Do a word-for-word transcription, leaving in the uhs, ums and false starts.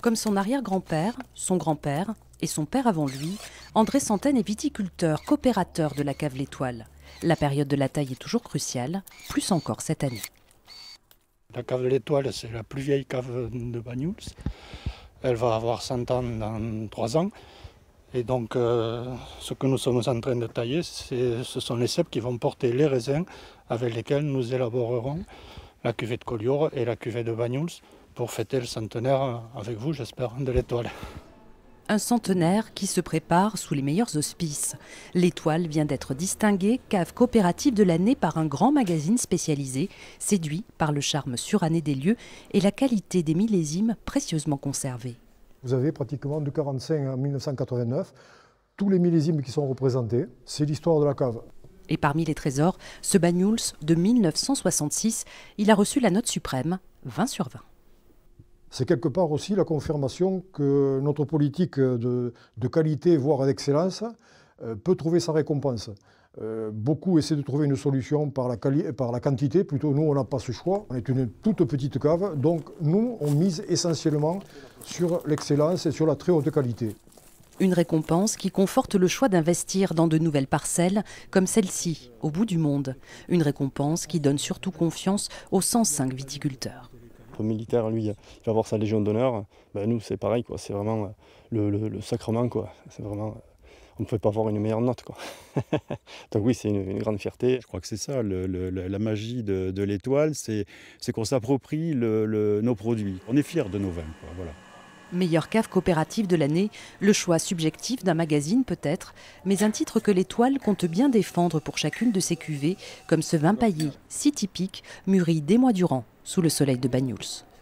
Comme son arrière-grand-père, son grand-père et son père avant lui, André Santène est viticulteur, coopérateur de la cave L'Étoile. La période de la taille est toujours cruciale, plus encore cette année. La cave L'Étoile, c'est la plus vieille cave de Banyuls. Elle va avoir cent ans dans trois ans. Et donc, euh, ce que nous sommes en train de tailler, ce sont les cèpes qui vont porter les raisins avec lesquels nous élaborerons la cuvée de Collioure et la cuvée de Banyuls pour fêter le centenaire avec vous, j'espère, de l'Étoile. Un centenaire qui se prépare sous les meilleurs auspices. L'Étoile vient d'être distinguée cave coopérative de l'année par un grand magazine spécialisé, séduit par le charme suranné des lieux et la qualité des millésimes précieusement conservés. Vous avez pratiquement de quarante-cinq à mille neuf cent quatre-vingt-neuf, tous les millésimes qui sont représentés, c'est l'histoire de la cave. Et parmi les trésors, ce Banyuls de mille neuf cent soixante-six, il a reçu la note suprême, vingt sur vingt. C'est quelque part aussi la confirmation que notre politique de, de qualité, voire d'excellence, euh, peut trouver sa récompense. Euh, beaucoup essaient de trouver une solution par la, par la quantité, plutôt nous on n'a pas ce choix. On est une toute petite cave, donc nous on mise essentiellement sur l'excellence et sur la très haute qualité. Une récompense qui conforte le choix d'investir dans de nouvelles parcelles comme celle-ci, au bout du monde. Une récompense qui donne surtout confiance aux cent cinq viticulteurs. Le militaire, lui, il va avoir sa Légion d'honneur. Ben, nous, c'est pareil, quoi. C'est vraiment le, le, le sacrement, quoi. C'est vraiment, on ne pouvait pas avoir une meilleure note, quoi. Donc oui, c'est une, une grande fierté. Je crois que c'est ça, le, le, la magie de, de l'Étoile, c'est qu'on s'approprie le, le, nos produits. On est fiers de nos vins, quoi. Voilà. Meilleure cave coopérative de l'année, le choix subjectif d'un magazine peut-être, mais un titre que l'Étoile compte bien défendre pour chacune de ses cuvées, comme ce vin paillé, si typique, mûri des mois durant, sous le soleil de Banyuls.